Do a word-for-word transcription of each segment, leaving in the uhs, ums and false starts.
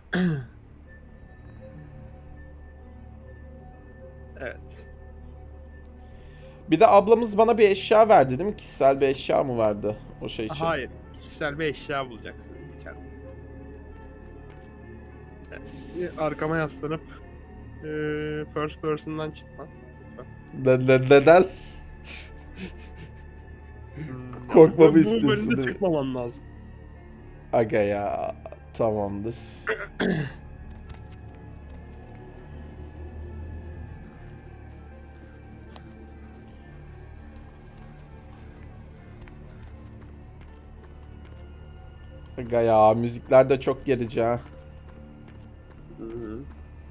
Evet. Bir de ablamız bana bir eşya verdi değil mi? Kişisel bir eşya mı verdi o şey için? Hayır. Kişisel bir eşya bulacaksın içeride. Evet. Bir arkama yaslanıp eee, first person'dan çıkma. Lütfen. Ne, ne, neden? Hmm, ya bu, bu Korkmamı bu istiyorsun bölümde değil mi? çıkmaman lazım. Aga ya. Tamamdır. Aga ya, müzikler de çok gerici ha. Hı hı.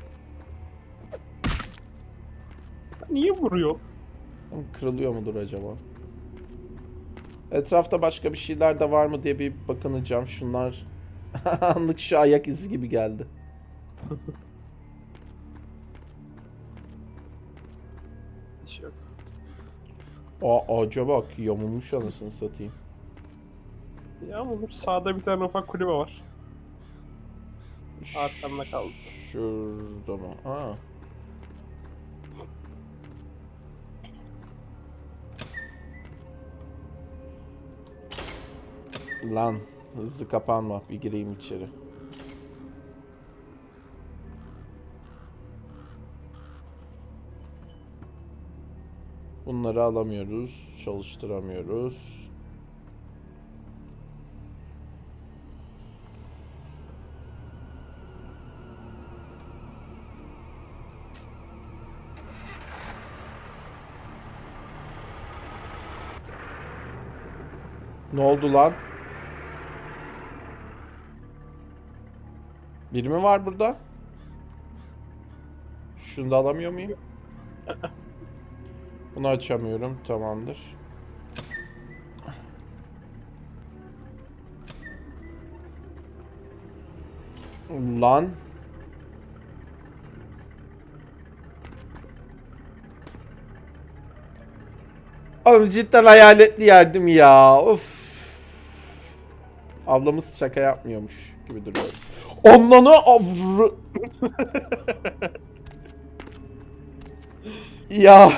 Niye vuruyor? Kırılıyor mudur acaba? Etrafta başka bir şeyler de var mı diye bir bakınacağım. Şunlar anlık şu ayak izi gibi geldi. Bir şey yok. Aa, ağaca bak, yamulmuş anasını satayım. Ya olur. Sağda bir tane ufak kulübe var. Arkamda kaldı. Şurada mı? Aa. Lan hızlı kapanma, bir gireyim içeri. Bunları alamıyoruz, çalıştıramıyoruz. Ne oldu lan? Biri mi var burada? Şunu da alamıyor muyum? Bunu açamıyorum. Tamamdır. Lan. Oğlum cidden hayaletli yerdim ya. Of. Ablamız şaka yapmıyormuş gibi duruyor. Onlanı avr... Ya.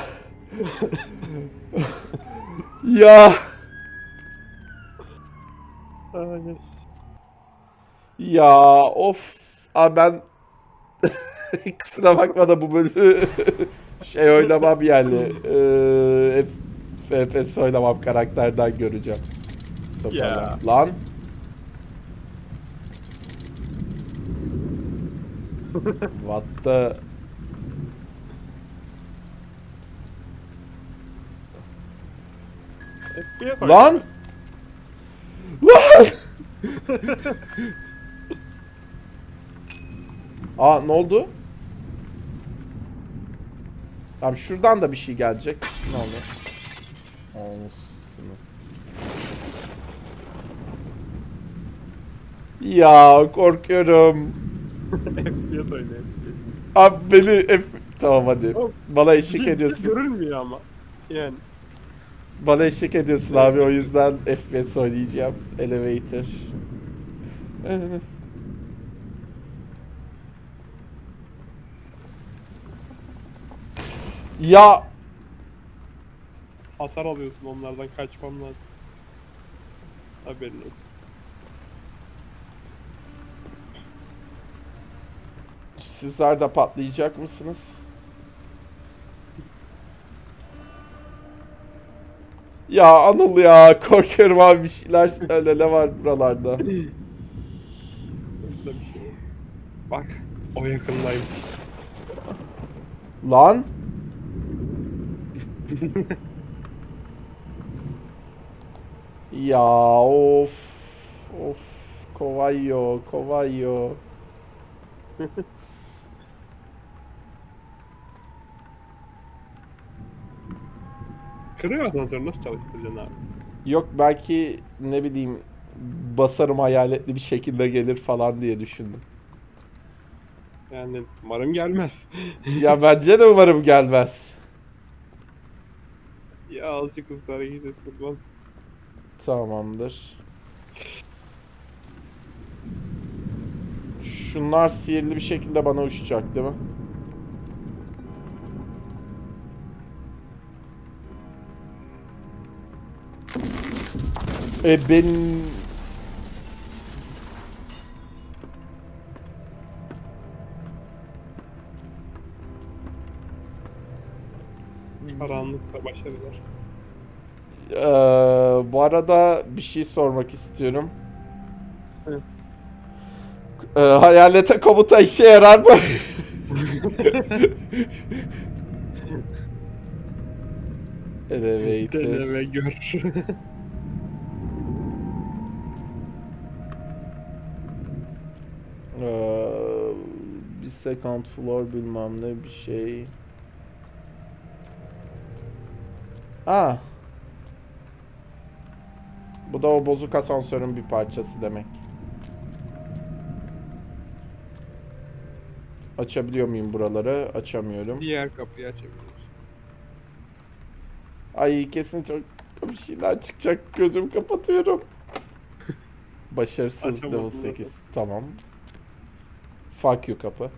Ya. Ay, Ya of. Abi ben kusura bakma da bu bölümü şey oynamam yani. Ee, hep F P S oynamam, karakterden göreceğim. Sopalar. Ya. Lan. What the... F P S Lan! Lan! Aa, ne oldu? Tamam, şuradan da bir şey gelecek. Ne oldu? Olsun. Ya korkuyorum. F P S oynuyor. Abi beni F... Tamam hadi. Oğlum, Bana eşlik Bir- bir ediyorsun. Görülmüyor ama. Yani. Bana eşlik ediyorsun abi, o yüzden F P S oynayacağım. Elevator. Ya Hasar alıyorsun, onlardan kaçmam lazım. Haberin olsun. sizler de patlayacak mısınız? Ya Anıl ya, korkuyorum abi, bir şeyler söyle, ne var buralarda? Öyle bir şey yok. Bak, o yakındayım. Lan? Ya of. Of. Kovayo, kovayo. Kırıyor asansörü, nasıl çalıştıracaksın abi? Yok, belki ne bileyim basarım hayaletli bir şekilde gelir falan diye düşündüm. Yani umarım gelmez. Ya bence de umarım gelmez. Ya azıcık hızlı hareket etmek lan. Tamamdır. Şunlar sihirli bir şekilde bana uçacak değil mi? E ben... Karanlıkta başarılar. Ee, bu arada bir şey sormak istiyorum. Evet. Ee, hayalete komuta işe yarar mı? Elevator. Dene ve gör. Ee, bir second floor bilmem ne bir şey. Ha. Bu da o bozuk asansörün bir parçası demek. Açabiliyor muyum buraları? Açamıyorum. Diğer kapıyı açabiliriz. Ay kesin çok bir şeyler çıkacak. Gözümü kapatıyorum. Başarısız Açamadım level zaten. sekiz. Tamam. Fuck you kapı.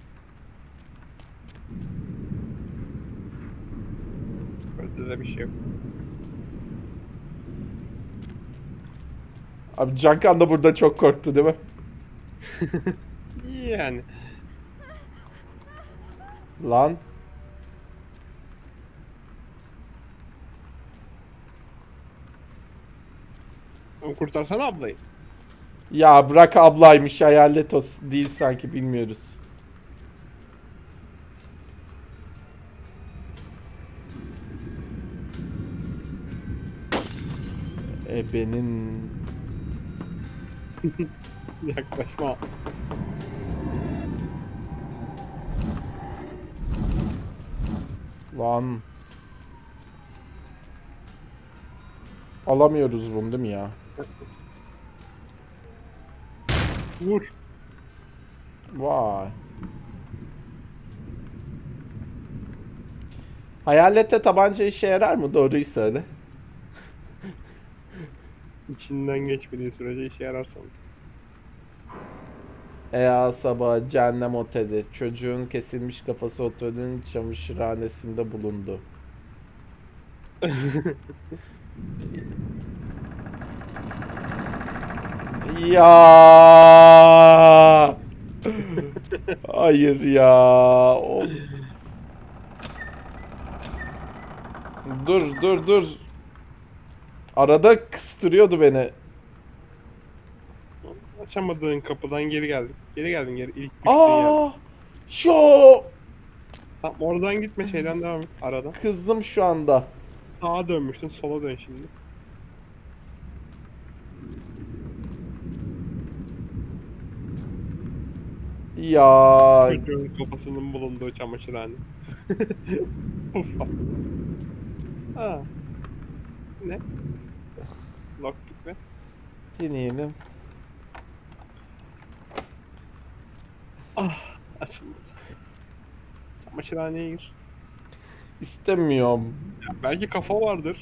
Böyle de bir şey yok. Abi Cankan da burada çok korktu değil mi? Yani. Lan. Ama kurtarsana ablayı. Ya bırak ablaymış hayalet o değil sanki bilmiyoruz. E benim Yaklaşma. lan. Alamıyoruz bunu değil mi ya? Vur. Vay. Hayalette tabanca işe yarar mı? Doğruyu söyle. İçinden geçmediği sürece işe yarar sanırım. Ea sabah cehennem oteli. Çocuğun kesilmiş kafası otelin çamaşırhanesinde bulundu. Ya. Hayır ya. Of. Dur dur dur. Arada kıstırıyordu beni. Açamadığın kapıdan geri geldin. Geri geldin geri. İlk düştüğün yer. Aa! Yo! Tamam oradan gitme şeyden devam et. Aradan. Kızdım şu anda. Sağa dönmüştün. Sola dön şimdi. Ya Çocuğun kafasının bulunduğu çamaşırhane. Uffa. Ha. Ne? Lockpick mi? deneyelim. Açılmadı. Çamaşırhaneye gir. İstemiyorum. Ya belki kafa vardır.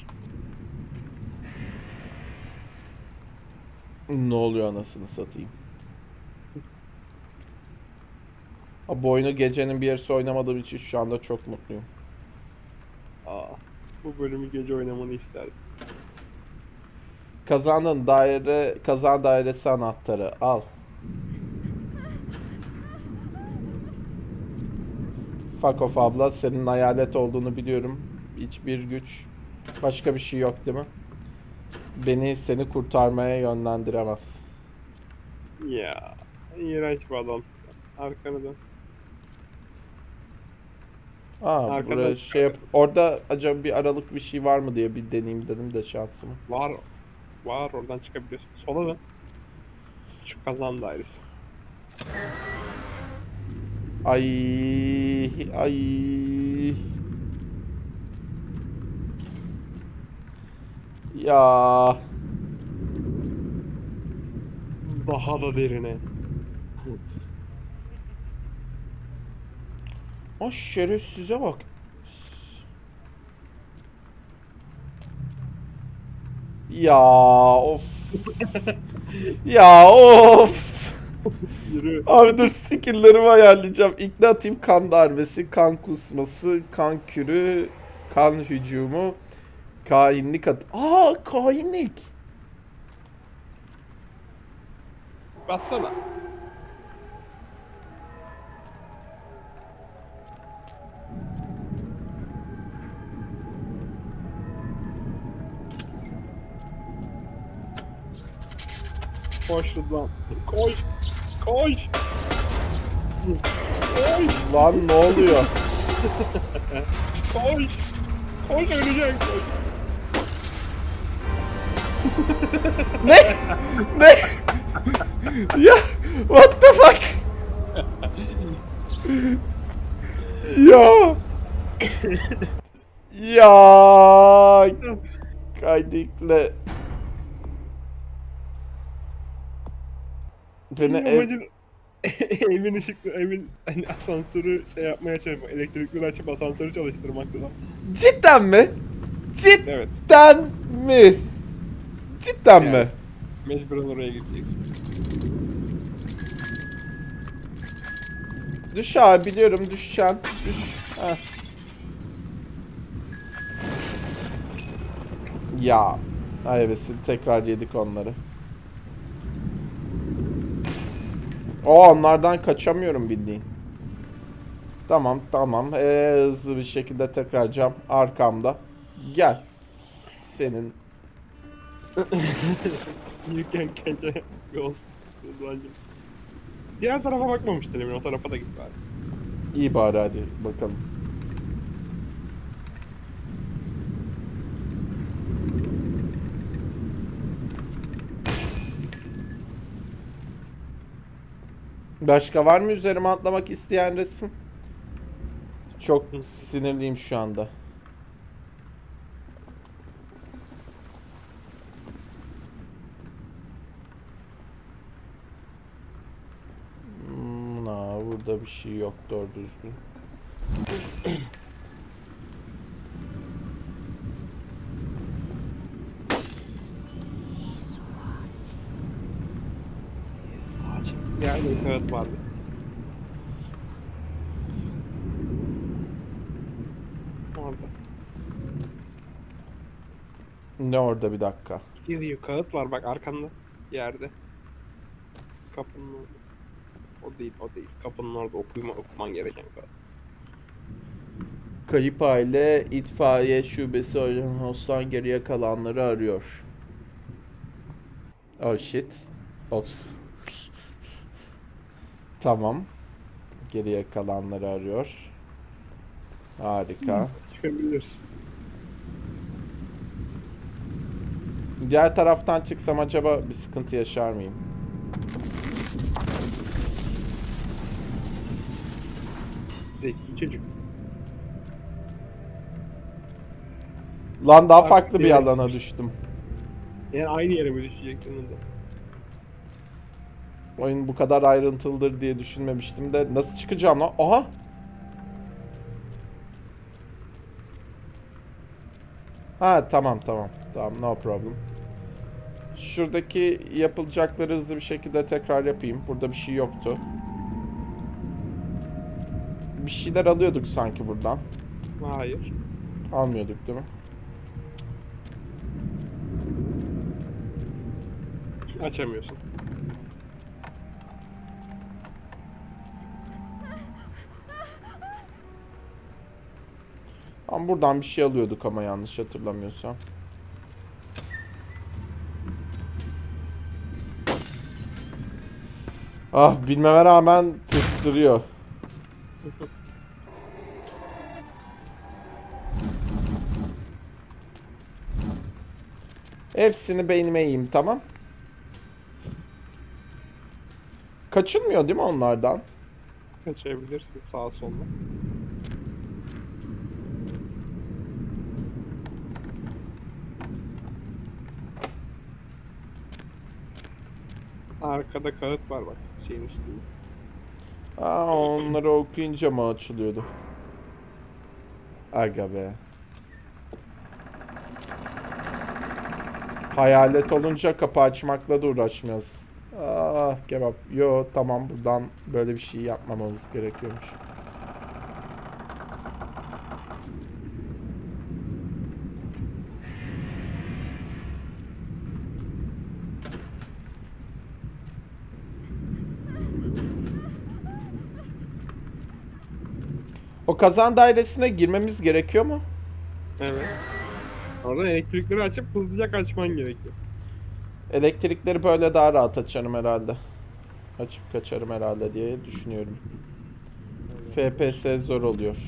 Ne oluyor anasını satayım. Ha, bu oyunu gecenin bir yarısı oynamadığım için şu anda çok mutluyum. Aa, bu bölümü gece oynamanı isterdim. Kazandın daire, kazan dairesi anahtarı al. Fuck off abla, senin hayalet olduğunu biliyorum. Hiçbir güç, başka bir şey yok değil mi? Beni seni kurtarmaya yönlendiremez. Ya, iğrenç bir adamsın sen. Arkanı dön. Aa, Arkadan buraya şey yap. Orada acaba bir aralık bir şey var mı diye bir deneyeyim dedim de şansımı. Var. Var oradan çıkabiliyorsun. Sola dön. Şu kazan dairesi. Ay ay. Ya Daha da derine. o şerefsize bak. Ya of. Ya of. Yürü. Abi dur skill'lerimi ayarlayacağım. İkna atayım, kan darbesi, kan kusması, kan kürü, kan hücumu, kainlik at... Aa kainlik. Bassana. Koş lan. Koş. Koş. Koş. Lan ne oluyor? Koş. Koş öleceksin. Koş. Ne? Ne? Ya what the fuck? Ya. Ya. Kaydikle. Beni Benim ev... amacım evin ışıklı, evin hani asansörü şey yapmaya çalışmak, elektrikleri açıp asansörü çalıştırmaktı da. Cidden mi? Evet. Cidden mi? Cidden Yani. mi? Mecburen oraya gideceksin. Düş abi, biliyorum düşeceksin. Düş. Heh. Ya. Ayvesin, tekrar yedik onları. O onlardan kaçamıyorum bildiğin. Tamam tamam. Ee, hızlı bir şekilde tekrar cam arkamda. Gel. Senin. You can catch a ghost. Rıdvancığım. Diğer tarafa bakmamıştın emin, o tarafa da git bari. İyi bari, hadi bakalım. Başka var mı üzerime atlamak isteyen resim? Çok sinirliyim şu anda. Hmm, na, burada bir şey yok doğru düzgün. Yani evet vardı. Orada. Ne orada, bir dakika. Gidiyor, kağıt var bak arkanda. Yerde. Kapının orada. O değil, o değil. Kapının orada okuyma, okuman gereken kağıt. Kayıp aile itfaiye şubesi Host'tan geriye kalanları arıyor. Oh shit. Ops. Tamam. Geriye kalanları arıyor. Harika. Çıkabilirsin. Diğer taraftan çıksam acaba bir sıkıntı yaşar mıyım? Zeki çocuk. Lan daha Bak, farklı bir direkt- alana düştüm. Yani aynı yere mi düşecektin de? Oyun bu kadar ayrıntılıdır diye düşünmemiştim de. Nasıl çıkacağım lan? Aha! Ha tamam tamam. Tamam, no problem. Şuradaki yapılacakları hızlı bir şekilde tekrar yapayım. Burada bir şey yoktu. Bir şeyler alıyorduk sanki buradan. Hayır. Almıyorduk değil mi? Açamıyorsun. Ama buradan bir şey alıyorduk ama yanlış hatırlamıyorsam. Ah, bilmeme rağmen tıstırıyor. Hepsini beynime yiyeyim, tamam. Kaçılmıyor değil mi onlardan? Kaçabilirsin sağa sola. Arkada kağıt var bak şeyin üstünde. Aa, onları okuyunca mı açılıyordu? Aga be. Hayalet olunca kapı açmakla da uğraşmıyoruz. Ah kebap. Yo tamam, buradan böyle bir şey yapmamamız gerekiyormuş. O kazan dairesine girmemiz gerekiyor mu? Evet. Oradan elektrikleri açıp hızlıca kaçman gerekiyor. Elektrikleri böyle daha rahat açarım herhalde. Açıp kaçarım herhalde diye düşünüyorum. F P S zor oluyor.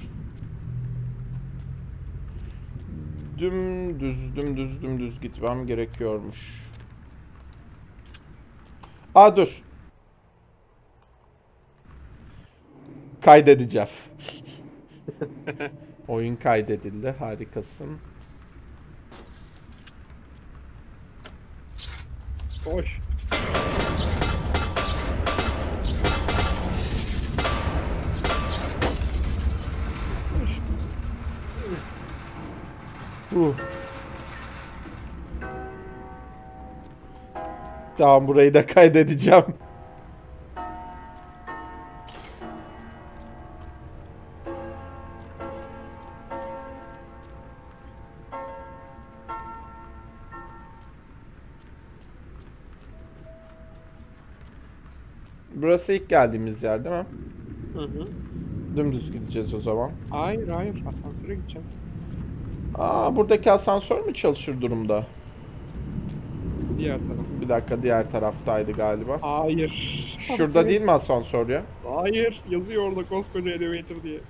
Dümdüz dümdüz dümdüz gitmem gerekiyormuş. Aa dur. Kaydedeceğim. Oyun kaydedildi. Harikasın. Koş. Koş. Uh. Tamam, burayı da kaydedeceğim. Burası ilk geldiğimiz yer değil mi? Hı hı. Dümdüz gideceğiz o zaman. Hayır hayır. Asansöre gideceğim. Aa, buradaki asansör mü çalışır durumda? Diğer taraf. Bir dakika, diğer taraftaydı galiba. Hayır. Şurada değil mi asansör ya? Hayır. Yazıyor orada koskoca elevator diye.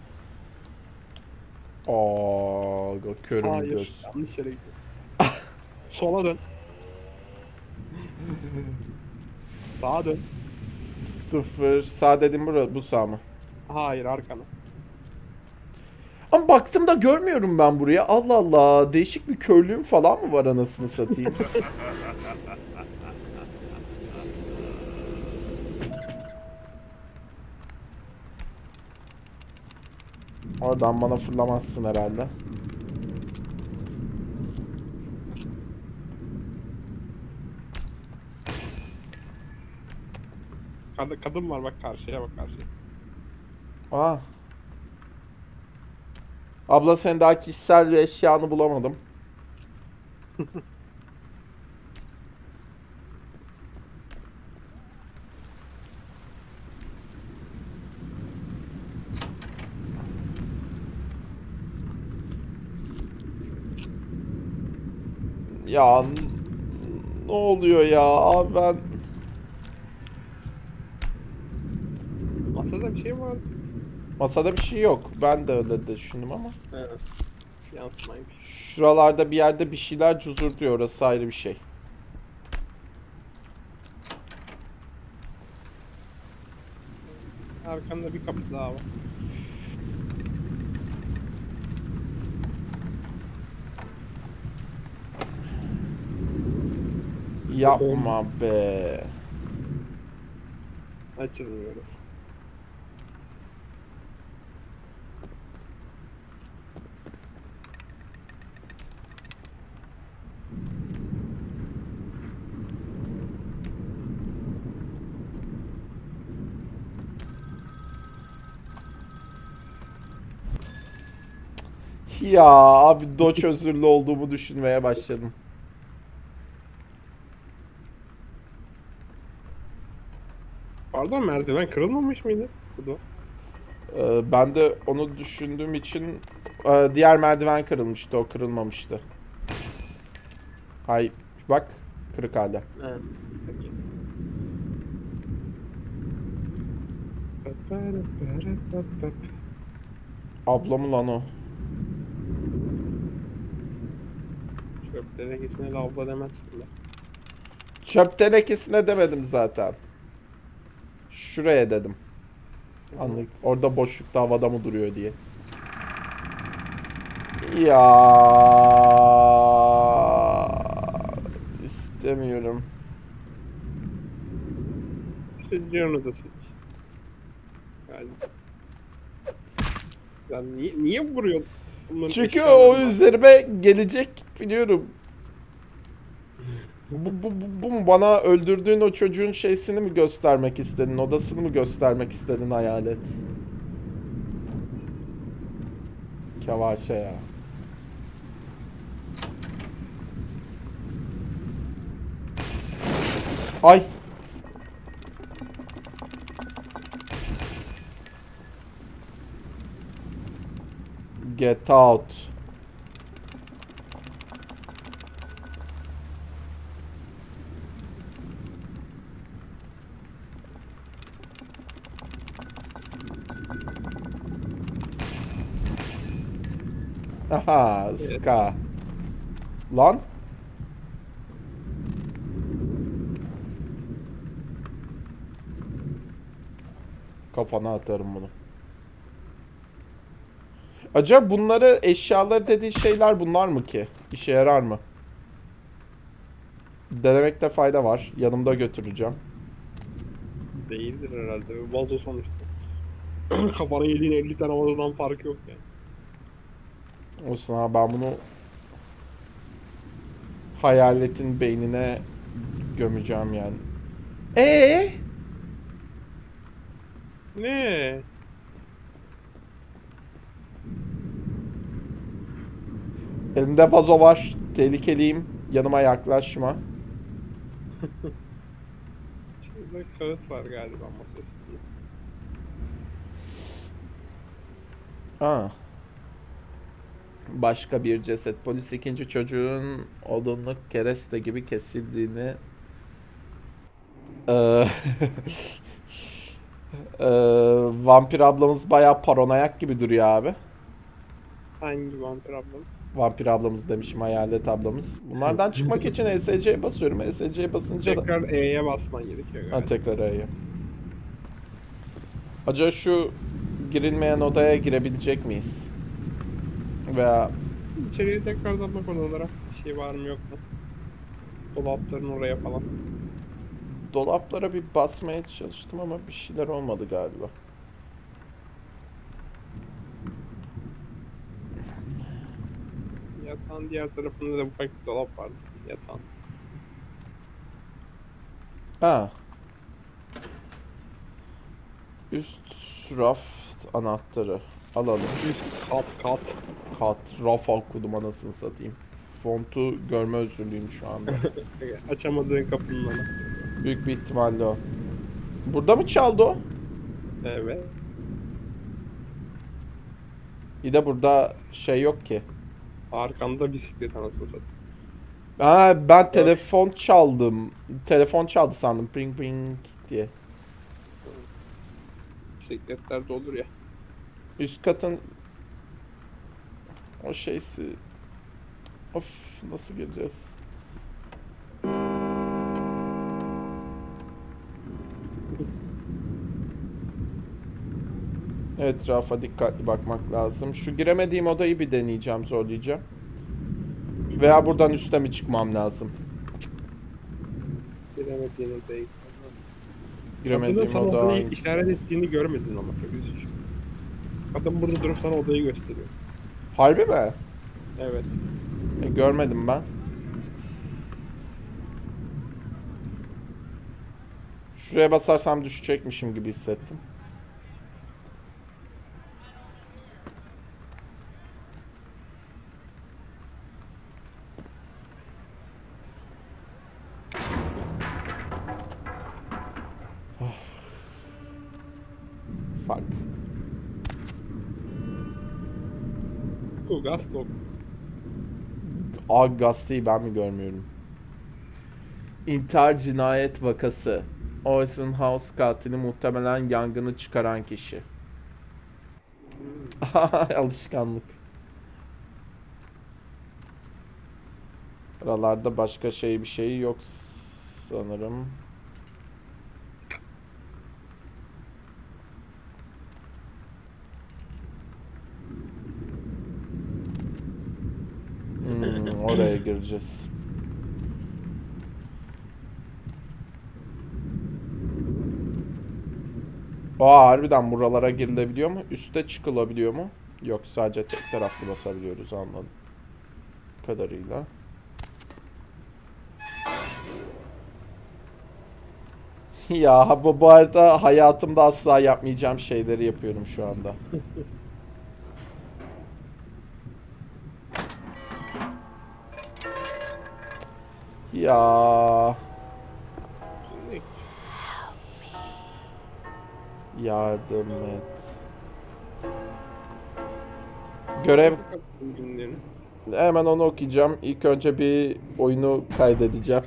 Aa, körüm Hayır. göz. Yanlış yere gidiyor. Sola dön. Sağa dön. Sıfır. Sağ dedim, bura, bu sağ mı? Hayır arkana. Ama baktım da görmüyorum ben buraya. Allah Allah. Değişik bir körlüğüm falan mı var anasını satayım? Oradan bana fırlamazsın herhalde. Kad kadın var bak, karşıya bak, karşıya. Aa. Abla, sen daha kişisel bir eşyanı bulamadım. Ya n- ne oluyor ya abi, ben Masada bir şey var. masada bir şey yok. Ben de öyle de düşündüm ama. Evet. Yansımaymış. Şuralarda bir yerde bir şeyler cuzur diyor, orası ayrı bir şey. Arkanda bir kapı daha var. Yapma be. Açılmıyor orası. Ya abi, Dodge özürlü olduğumu düşünmeye başladım. Pardon, merdiven kırılmamış mıydı? Bu da. Ee, ben de onu düşündüğüm için e, diğer merdiven kırılmıştı, o kırılmamıştı. Hay bak, kırık halde. Evet. Peki. Abla mı lan o? Çöp tenekesine lavabo demezsin de. Çöp tenekesine demedim zaten. Şuraya dedim. Anlık. Orada boşlukta havada mı duruyor diye. Ya istemiyorum. Çocuğun odası. Galiba. Ya niye, niye vuruyorsun? Bunların Çünkü eşyalarını o var. üzerime gelecek biliyorum. Bu, bu, bu, bu mu? Bana öldürdüğün o çocuğun şeysini mi göstermek istedin? Odasını mı göstermek istedin hayalet? Kevaşe ya. Ay. Get out. Aha, Evet. ska. Lan. Kafana atarım bunu. Acaba bunları, eşyaları dediği şeyler bunlar mı ki? İşe yarar mı? Denemekte fayda var. Yanımda götüreceğim. Değildir herhalde. Vazo sonuçta. Kafana yediğin elli tane vazodan farkı yok yani. Olsun abi, ben bunu hayaletin beynine gömeceğim yani. Ee? Ne? Elimde vazo var. Tehlikeliyim. Yanıma yaklaşma. Şurada kağıt var galiba masa üstünde. Ha. Başka bir ceset. Polis ikinci çocuğun odunluk kereste gibi kesildiğini Ee, ee, vampir ablamız bayağı paranoyak gibi duruyor abi. Hangi vampir ablamız? Vampir ablamız demişim, hayalet ablamız. Bunlardan çıkmak için E S C'ye basıyorum. E S C'ye basınca da... Tekrar E'ye basman gerekiyor Ha, galiba. tekrar E'ye. Acaba şu girilmeyen odaya girebilecek miyiz? Veya İçeriye tekrardan bak odalara. Bir şey var mı yok mu? Dolapların oraya falan. dolaplara bir basmaya çalıştım ama bir şeyler olmadı galiba. Yatağın diğer tarafında da ufak bir dolap vardı. Yatağın. Ha. Üst raf anahtarı. Alalım. Üst kat kat. Kat. Raf okudum anasını satayım. Fontu görme özürlüyüm şu anda. Açamadığın kapının önü. Büyük bir ihtimalle o. Burada mı çaldı o? Evet. İyi de burada şey yok ki. Arkanda bisiklet anasını satayım. Ha, ben telefon çaldım. Telefon çaldı sandım. Bring bring diye. Bisikletler de olur ya. Üst katın o şeysi. Of, nasıl gireceğiz? Etrafa dikkatli bakmak lazım. Şu giremediğim odayı bir deneyeceğim, zorlayacağım. Veya buradan üste mi çıkmam lazım? Giremediğini değil. Kadının Giremediğim sana oda odayı hangisi? işaret ettiğini görmedin ama çok üzücü. Kadın burada durup sana odayı gösteriyor. Harbi mi? Evet. E, görmedim ben. Şuraya basarsam düşecekmişim gibi hissettim. Fuck. Bu gaz yok. Aa, gazeteyi ben mi görmüyorum? İntihar cinayet vakası. Orson House katili muhtemelen yangını çıkaran kişi. Alışkanlık. Buralarda başka şey bir şey yok sanırım. Hmm, oraya gireceğiz. Aa, harbiden buralara girilebiliyor mu? Üste çıkılabiliyor mu? Yok, sadece tek taraflı basabiliyoruz, anladım. Kadarıyla. Ya bu, bu arada hayatımda asla yapmayacağım şeyleri yapıyorum şu anda. Ya yardım et. Görev. Günlerini. Hemen onu okuyacağım. İlk önce bir oyunu kaydedeceğim.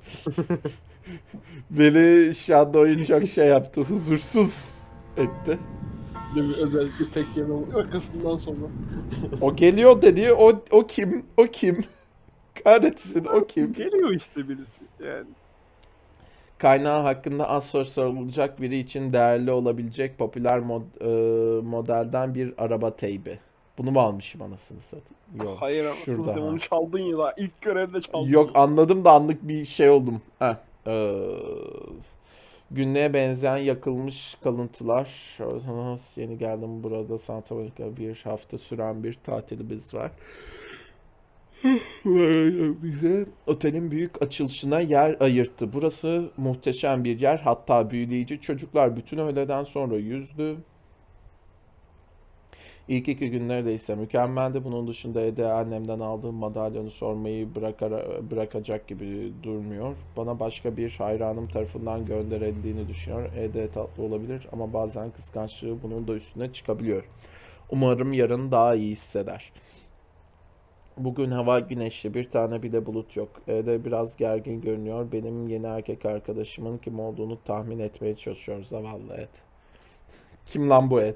Beni şu anda oyun çok şey yaptı. Huzursuz etti. Değil mi? Özellikle tek yeme arkasından sonra. O geliyor dedi. O, o kim? O kim? Kahretsin o kim? Geliyor işte birisi yani. Kaynağı hakkında az soru sorulacak biri için değerli olabilecek popüler mod, e, modelden bir araba teybi. Bunu mu almışım anasını satayım? Yok. Hayır ama Şurada. zaten Ha. onu çaldın ya daha ilk görevde çaldın. Yok anladım da anlık bir şey oldum. Heh. Ee, günlüğe benzeyen yakılmış kalıntılar. Yeni geldim burada Santa Monica bir hafta süren bir tatilimiz var. Bize otelin büyük açılışına yer ayırttı. Burası muhteşem bir yer. Hatta büyüleyici. Çocuklar bütün öğleden sonra yüzdü. İlk iki gün neredeyse mükemmeldi. Bunun dışında Ede annemden aldığım madalyonu sormayı bırakar, bırakacak gibi durmuyor. Bana başka bir hayranım tarafından gönderildiğini düşünüyor. Ede tatlı olabilir ama bazen kıskançlığı bunun da üstüne çıkabiliyor. Umarım yarın daha iyi hisseder. Bugün hava güneşli, bir tane bile bulut yok. Ede biraz gergin görünüyor. Benim yeni erkek arkadaşımın kim olduğunu tahmin etmeye çalışıyor. Zavallı Ed. Kim lan bu Ed?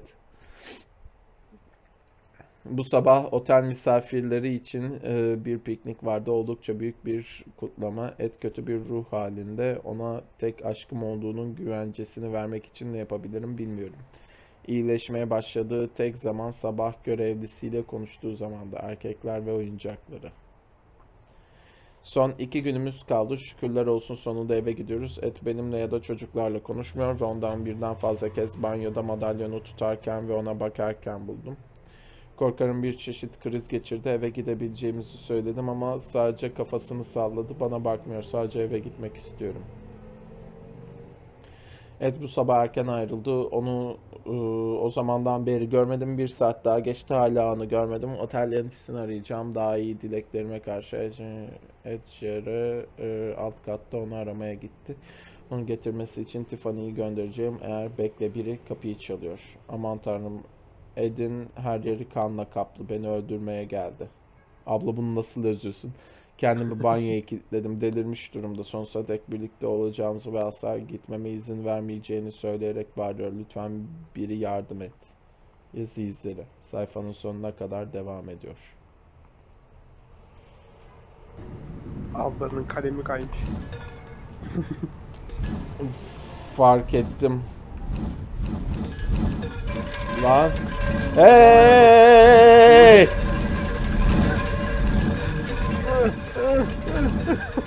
Bu sabah otel misafirleri için e, bir piknik vardı. Oldukça büyük bir kutlama. Ed kötü bir ruh halinde. Ona tek aşkım olduğunun güvencesini vermek için ne yapabilirim bilmiyorum. İyileşmeye başladığı tek zaman sabah görevlisiyle konuştuğu zamanda erkekler ve oyuncakları. Son iki günümüz kaldı. Şükürler olsun sonunda eve gidiyoruz. Ed benimle ya da çocuklarla konuşmuyor. Ondan birden fazla kez banyoda madalyonu tutarken ve ona bakarken buldum. Korkarım bir çeşit kriz geçirdi. Eve gidebileceğimizi söyledim ama sadece kafasını salladı. Bana bakmıyor. Sadece eve gitmek istiyorum. Ed bu sabah erken ayrıldı. Onu ıı, o zamandan beri görmedim. Bir saat daha geçti. Hala onu görmedim. Otel yöneticisini arayacağım. Daha iyi dileklerime karşı. Ed Sheeran ıı, alt katta onu aramaya gitti. Onu getirmesi için Tiffany'yi göndereceğim. Eğer bekle biri kapıyı çalıyor. Aman tanrım. Ed'in her yeri kanla kaplı. Beni öldürmeye geldi. Abla bunu nasıl özlüyorsun? Kendimi banyoya kilitledim. Delirmiş durumda. Sonsuza dek birlikte olacağımızı ve asla gitmeme izin vermeyeceğini söyleyerek bağırıyor. Lütfen biri yardım et. Yazı izleri. Sayfanın sonuna kadar devam ediyor. Ablanın kalemi kaymış. Fark ettim. Lan. Hey!